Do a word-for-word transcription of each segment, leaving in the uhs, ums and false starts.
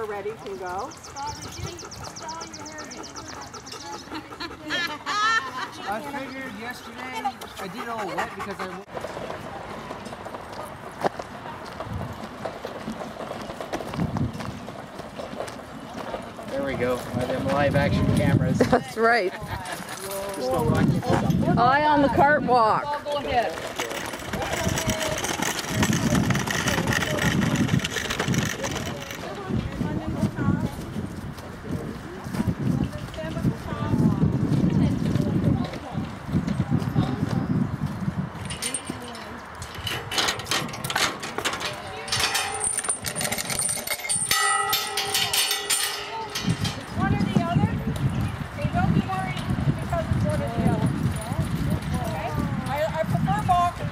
ready can go. I figured yesterday I did all wet because I... There we go, by them live action cameras. That's right. Eye on the cart walk. I'll go ahead. One or the other? Okay, don't be worried because it's one or the other. Okay? I, I prefer box.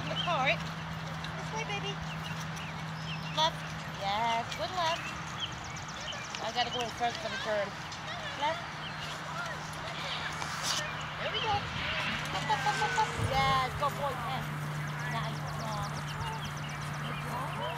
the cart. This way, baby. Left. Yes, good left. I gotta go in front for the turn. Left. There we go. Up, up, up, up, up. Yes, go boy. Yes. Nice. Aw. Good job.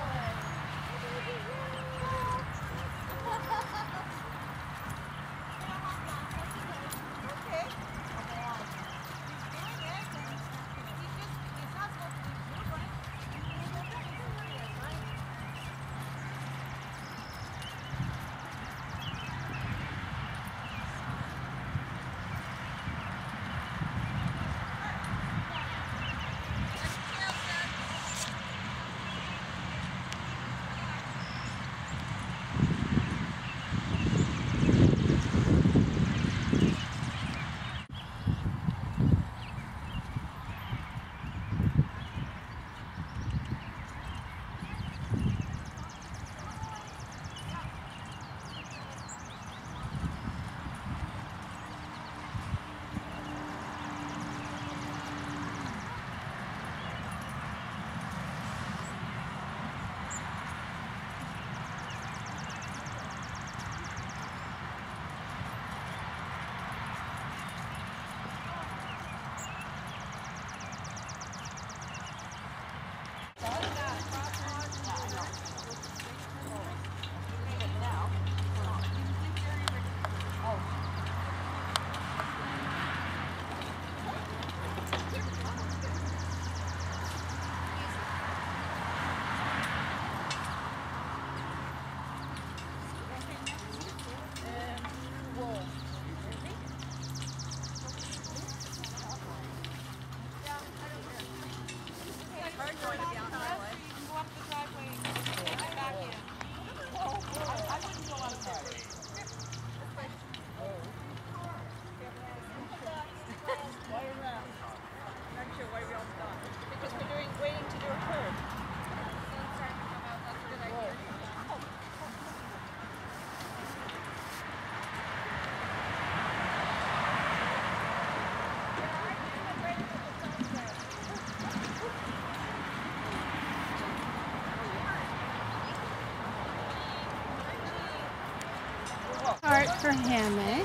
Cart for hammock.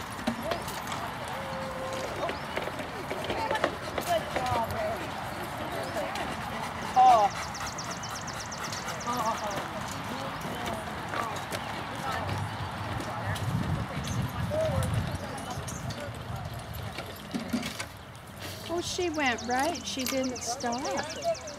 Oh. Well, she went right. She didn't stop.